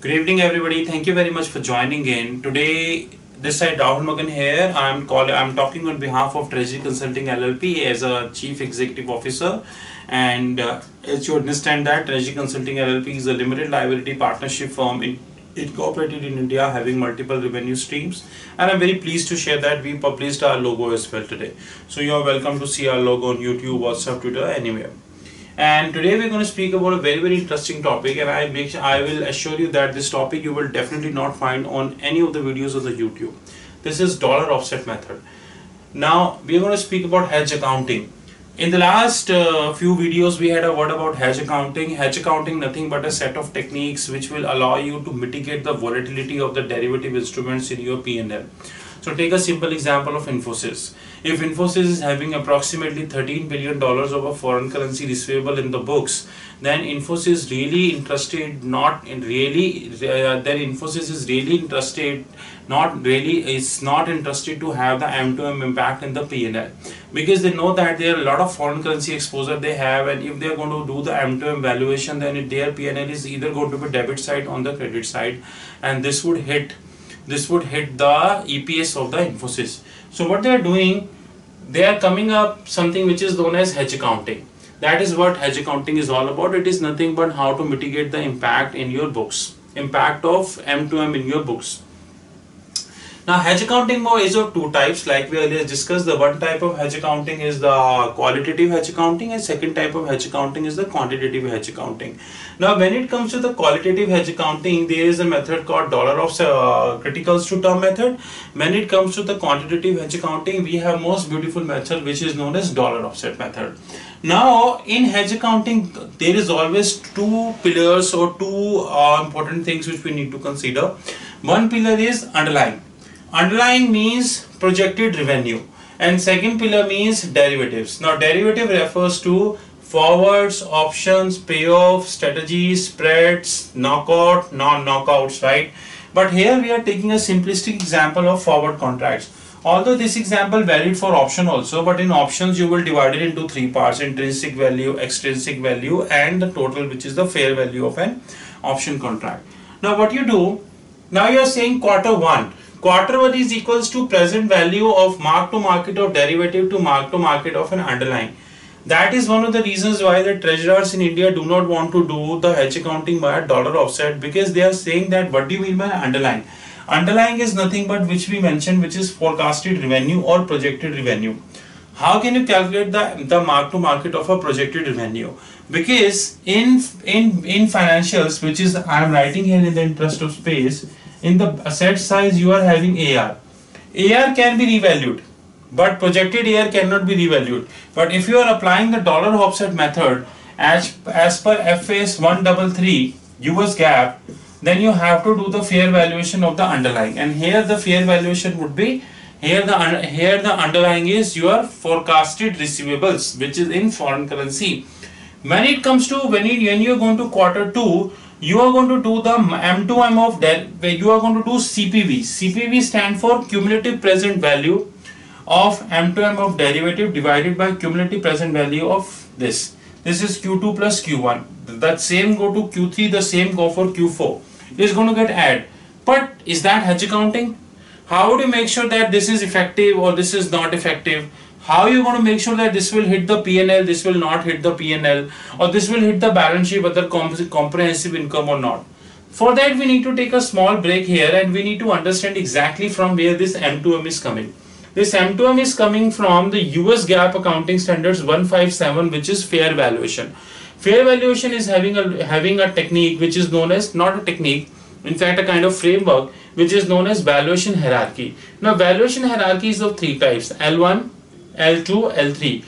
Good evening, everybody. Thank you very much for joining in. Today, this side Rahul Magan here. I'm talking on behalf of Treasury Consulting LLP as a Chief Executive Officer. And as you understand that Treasury Consulting LLP is a limited liability partnership firm incorporated in India, having multiple revenue streams. And I'm very pleased to share that we published our logo as well today. So you are welcome to see our logo on YouTube, WhatsApp, Twitter, anywhere. And today we're going to speak about a very interesting topic, and I will assure you that this topic you will definitely not find on any of the videos on the YouTube. This is dollar offset method. Now we are going to speak about hedge accounting. In the last few videos we had a word about hedge accounting. Hedge accounting nothing but a set of techniques which will allow you to mitigate the volatility of the derivative instruments in your P&L. So take a simple example of Infosys. If Infosys is having approximately $13 billion of a foreign currency receivable in the books, then Infosys is really interested to have the M2M impact in the P&L, because they know that there are a lot of foreign currency exposure they have, and if they are going to do the M2M valuation, then their P&L is either going to be debit side on the credit side, and this would hit the EPS of the Infosys. So what they are doing, they are coming up something which is known as hedge accounting. That is what hedge accounting is all about. It is nothing but how to mitigate the impact in your books, impact of M2M in your books. Now hedge accounting is of two types, like we earlier discussed. The one type of hedge accounting is the qualitative hedge accounting, and second type of hedge accounting is the quantitative hedge accounting. Now when it comes to the qualitative hedge accounting, there is a method called dollar offset criticals to term method. When it comes to the quantitative hedge accounting, we have most beautiful method which is known as dollar offset method. Now in hedge accounting, there is always two pillars or two important things which we need to consider. One pillar is underlying. Underlying means projected revenue, and second pillar means derivatives. Now derivative refers to forwards, options, payoff, strategies, spreads, knockout, non-knockouts, right? But here we are taking a simplistic example of forward contracts. Although this example valid for option also, but in options you will divide it into three parts: intrinsic value, extrinsic value, and the total, which is the fair value of an option contract. Now what you do, now you are saying quarter one is equals to present value of mark to market of derivative to mark to market of an underlying. That is one of the reasons why the treasurers in India do not want to do the hedge accounting by a dollar offset, because they are saying that what do you mean by underlying? Underlying is nothing but, which we mentioned, which is forecasted revenue or projected revenue. How can you calculate the mark to market of a projected revenue? Because in financials, which is I am writing here in the interest of space, in the asset size you are having AR. AR can be revalued, but projected AR cannot be revalued. But if you are applying the dollar offset method as per FAS 133 US GAAP, then you have to do the fair valuation of the underlying. And here the fair valuation would be, here the underlying is your forecasted receivables, which is in foreign currency. When it comes to when you are going to quarter two, you are going to do the M2M of that, where you are going to do CPV. CPV stand for cumulative present value of M2M of derivative divided by cumulative present value of this. This is Q2 plus Q1. That same go to Q3, the same go for Q4. It is going to get added. But is that hedge accounting? How would you make sure that this is effective or this is not effective? How are you going to make sure that this will hit the P&L, this will not hit the P&L, or this will hit the balance sheet, whether comprehensive income or not? For that we need to take a small break here, and we need to understand exactly from where this M2M is coming. This M2M is coming from the US GAAP accounting standards 157, which is fair valuation. Fair valuation is having a technique which is known as, not a technique, in fact a kind of framework which is known as valuation hierarchy. Now valuation hierarchy is of three types: L1, L2, L3.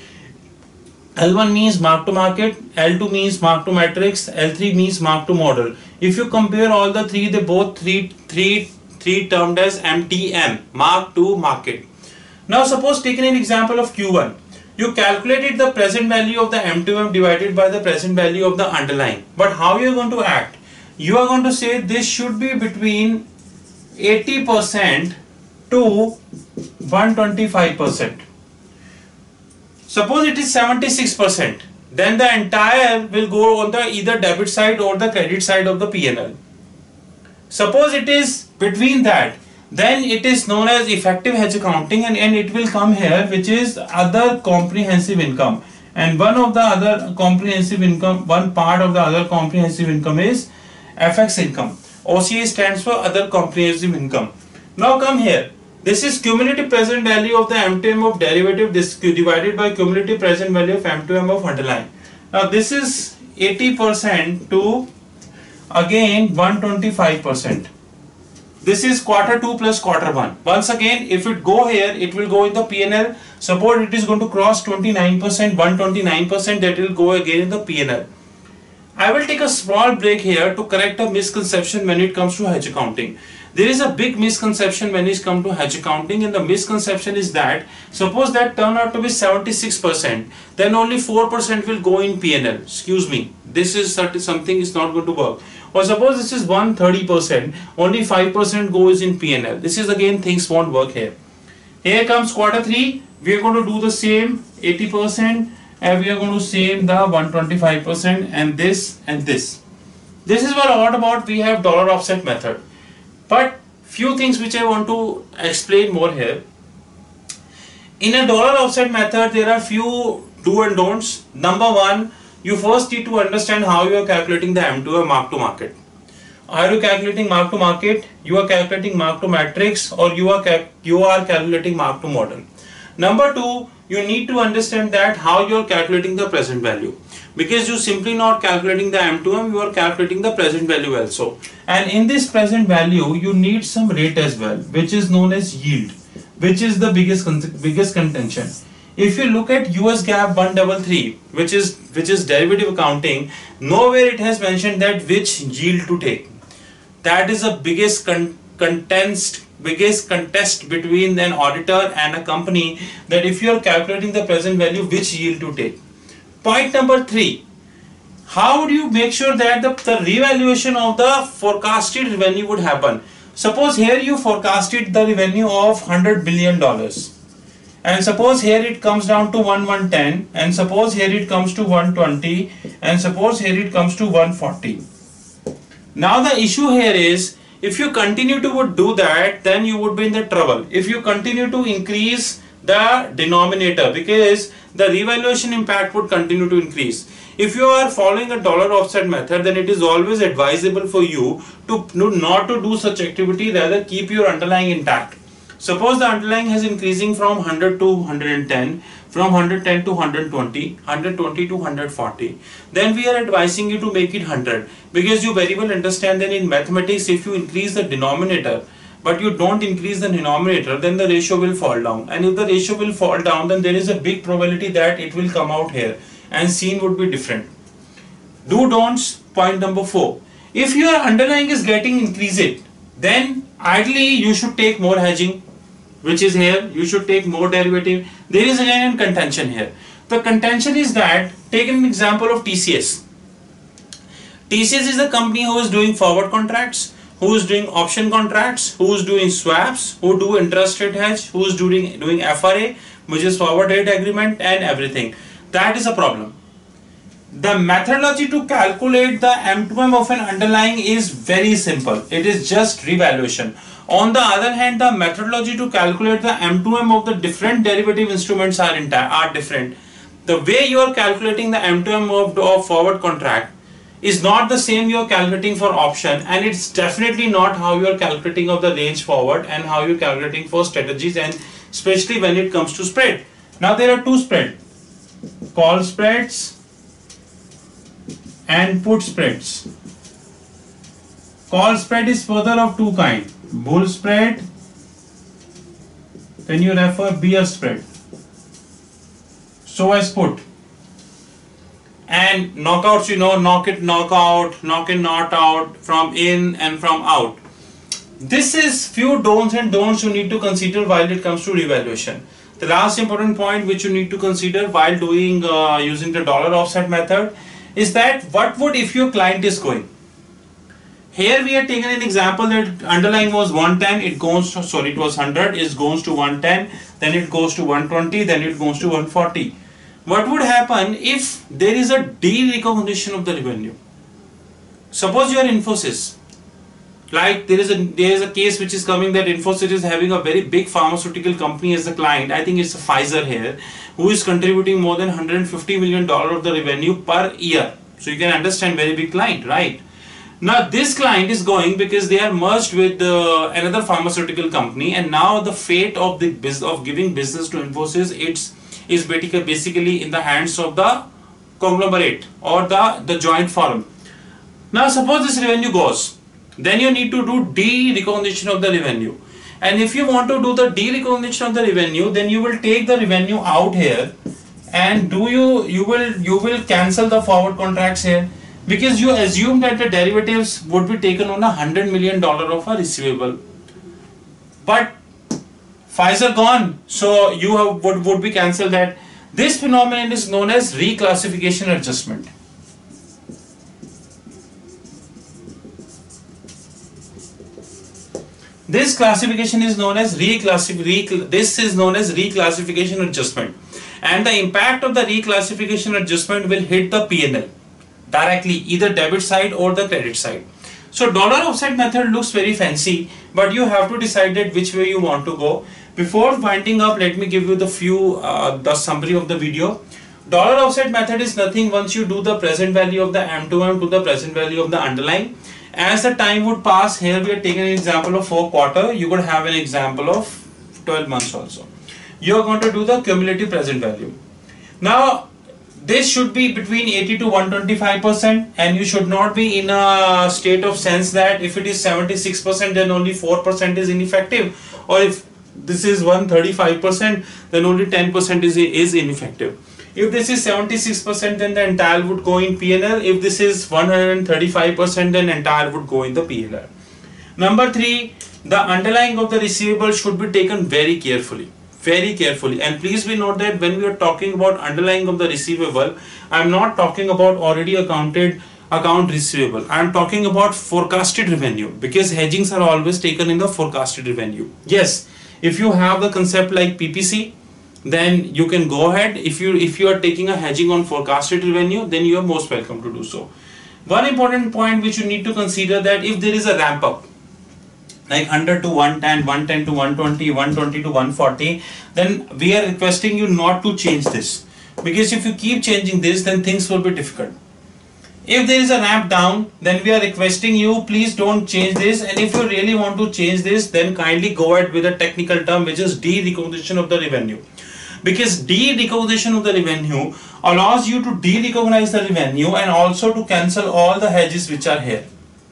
L1 means mark to market, L2 means mark to matrix, L3 means mark to model. If you compare all the three, they both three termed as MTM, mark to market. Now suppose taking an example of Q1. You calculated the present value of the M2M divided by the present value of the underlying. But how you are going to act? You are going to say this should be between 80% to 125%. Suppose it is 76%, then the entire will go on the either debit side or the credit side of the P&L. Suppose it is between that, then it is known as effective hedge accounting, and it will come here, which is other comprehensive income. And one of the other comprehensive income, one part of the other comprehensive income is FX income. OCI stands for other comprehensive income. Now come here. This is cumulative present value of the M2M of derivative divided by cumulative present value of M2M of underlying. Now this is 80% to again 125%. This is quarter 2 plus quarter 1. Once again, if it go here, it will go in the P&L. Suppose it is going to cross 29%, 129%, that will go again in the P&L. I will take a small break here to correct a misconception when it comes to hedge accounting. There is a big misconception when it comes to hedge accounting, and the misconception is that suppose that turn out to be 76%, then only 4% will go in P&L. Excuse me, this is something is not going to work. Or suppose this is 130%, only 5% goes in P&L. This is again things won't work here. Here comes quarter 3, we are going to do the same 80%, and we are going to same the 125% and this and this. This is what about we have dollar offset method. But few things which I want to explain more here. In a dollar offset method, there are few do and don'ts. Number one, you first need to understand how you are calculating the M2M mark to market. Are you calculating mark to market? You are calculating mark to matrix, or you are calculating mark to model. Number two, you need to understand that how you are calculating the present value, because you simply not calculating the M2M, you are calculating the present value also. And in this present value, you need some rate as well, which is known as yield, which is the biggest contention. If you look at US GAAP 133, which is derivative accounting, nowhere it has mentioned that which yield to take. That is the biggest contest between an auditor and a company, that if you are calculating the present value, which yield to take. Point number 3, how do you make sure that the revaluation of the forecasted revenue would happen? Suppose here you forecasted the revenue of $100 billion, and suppose here it comes down to 110, and suppose here it comes to 120, and suppose here it comes to 140. Now the issue here is, if you continue to do that, then you would be in the trouble. If you continue to increase the denominator, because the revaluation impact would continue to increase. If you are following a dollar offset method, then it is always advisable for you to not to do such activity, rather keep your underlying intact. Suppose the underlying is increasing from 100 to 110, from 110 to 120, 120 to 140, then we are advising you to make it 100, because you very well understand that in mathematics, if you increase the denominator but you don't increase the denominator, then the ratio will fall down, and if the ratio will fall down, then there is a big probability that it will come out here and scene would be different. Do don'ts. Point number 4, if your underlying is getting increased, then ideally you should take more hedging, which is here. You should take more derivative. There is again a contention here. The contention is that, take an example of TCS. TCS is the company who is doing forward contracts, who is doing option contracts, who is doing swaps, who do interest rate hedge, who is doing FRA, which is forward rate agreement, and everything. That is a problem. The methodology to calculate the M2M of an underlying is very simple. It is just revaluation. On the other hand, the methodology to calculate the M2M of the different derivative instruments are different. The way you are calculating the M2M of forward contract is not the same you are calculating for option, and it's definitely not how you are calculating of the range forward and how you are calculating for strategies, and especially when it comes to spread. Now there are two spreads, call spreads and put spreads. Call spread is further of two kinds, bull spread, then you refer bear spread, so as put. And knockouts, you know, knock it, knock out, knock in, not out, from in and from out. This is few don'ts and don'ts you need to consider while it comes to revaluation. The last important point which you need to consider while doing using the dollar offset method is that what would if your client is going. Here we are taking an example that underlying was 110, it goes to, sorry, it was 100, it goes to 110, then it goes to 120, then it goes to 140. What would happen if there is a derecognition of the revenue? Suppose you are Infosys. Like there is a case which is coming that Infosys is having a very big pharmaceutical company as a client. I think it's Pfizer here, who is contributing more than $150 million of the revenue per year. So you can understand, very big client, right? Now this client is going because they are merged with another pharmaceutical company, and now the fate of the giving business to Infosys is basically in the hands of the conglomerate or the joint firm. Now suppose this revenue goes, then you need to do de-recognition of the revenue. And if you want to do the de-recognition of the revenue, then you will take the revenue out here, and you will cancel the forward contracts here, because you assume that the derivatives would be taken on $100 million of a receivable. But Pfizer gone, so you would be cancelled that. This phenomenon is known as reclassification adjustment. This classification is known as reclassification adjustment, and the impact of the reclassification adjustment will hit the P&L directly, either debit side or the credit side. So dollar offset method looks very fancy, but you have to decide that which way you want to go. Before winding up, let me give you the summary of the video. Dollar offset method is nothing once you do the present value of the M2M to the present value of the underlying. As the time would pass, here we are taking an example of 4 quarters. You could have an example of 12 months also. You are going to do the cumulative present value. Now this should be between 80 to 125%, and you should not be in a state of sense that if it is 76% then only 4% is ineffective, or if this is 135% then only 10% is ineffective. If this is 76%, then the entire would go in P&L. If this is 135%, then entire would go in the P&L. Number 3, the underlying of the receivable should be taken very carefully. And please be note that when we are talking about underlying of the receivable, I am not talking about already accounted account receivable. I am talking about forecasted revenue, because hedgings are always taken in the forecasted revenue. Yes, if you have the concept like PPC, then you can go ahead. If you are taking a hedging on forecasted revenue, then you are most welcome to do so. One important point which you need to consider, that if there is a ramp up like 100 to 110, 110 to 120, 120 to 140, then we are requesting you not to change this, because if you keep changing this, then things will be difficult. If there is a ramp down, then we are requesting you, please don't change this. And if you really want to change this, then kindly go ahead with a technical term, which is de-recognition of the revenue. Because de-recognition of the revenue allows you to de-recognize the revenue and also to cancel all the hedges which are here.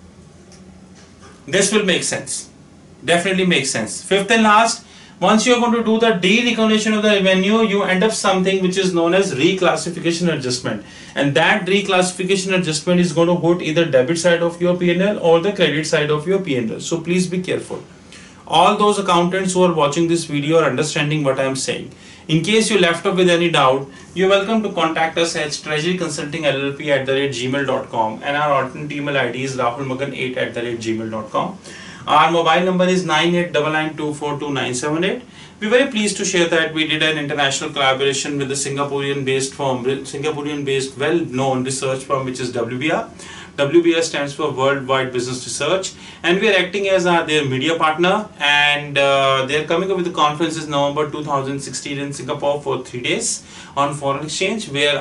This will make sense. Definitely makes sense. Fifth and last, once you are going to do the de-recognition of the revenue, you end up something which is known as reclassification adjustment. And that reclassification adjustment is going to hit either debit side of your P&L or the credit side of your P&L. So please be careful. All those accountants who are watching this video are understanding what I am saying. In case you left off with any doubt, you're welcome to contact us at treasuryconsultingllp@gmail.com, and our alternate email ID is rahulmagan8@gmail.com. Our mobile number is 9899242978. We're very pleased to share that we did an international collaboration with the Singaporean-based well-known research firm, which is WBR. WBR stands for Worldwide Business Research, and we are acting as their media partner, and they are coming up with the conferences November 2016 in Singapore for 3 days on foreign exchange, where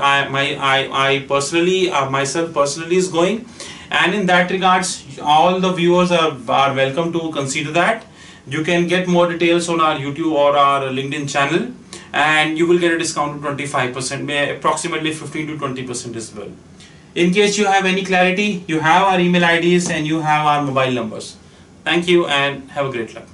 myself personally is going, and in that regards, all the viewers are welcome to consider that. You can get more details on our YouTube or our LinkedIn channel, and you will get a discount of 25%, approximately 15 to 20% as well. In case you have any clarity, you have our email IDs and you have our mobile numbers. Thank you and have a great luck.